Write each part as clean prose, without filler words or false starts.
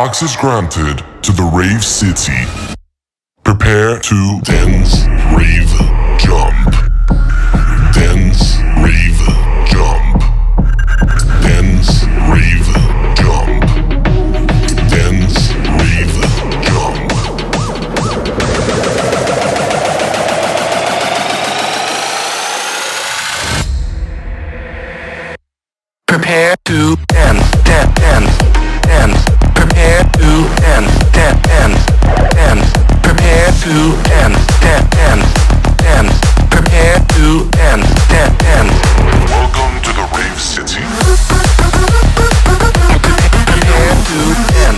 Access granted to the Rave City. Prepare to dance, rave, jump. Dance, rave, jump. Dance, rave, jump. Dance, rave, jump. Prepare to dance, dance, dance, dance. Prepare to dance, dance, dance, dance. Prepare to dance, dance, dance, dance. Prepare to dance, dance, dance. Welcome to the Rave City. Prepare to dance.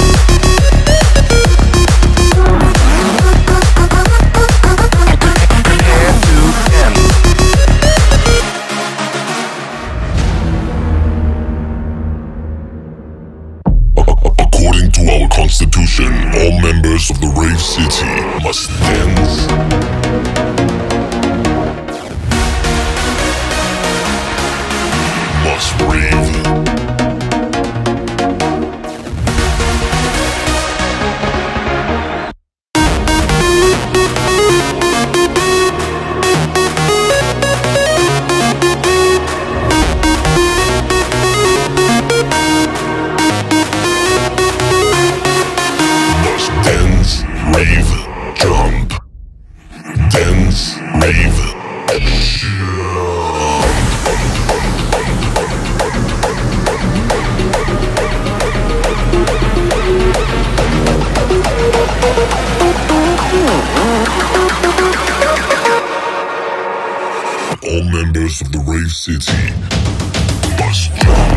Prepare to dance. According to our constitution, all members of the Rave City must dance, must rave, must dance, rave, jump. Dance, rave, all members of the Rave City must jump.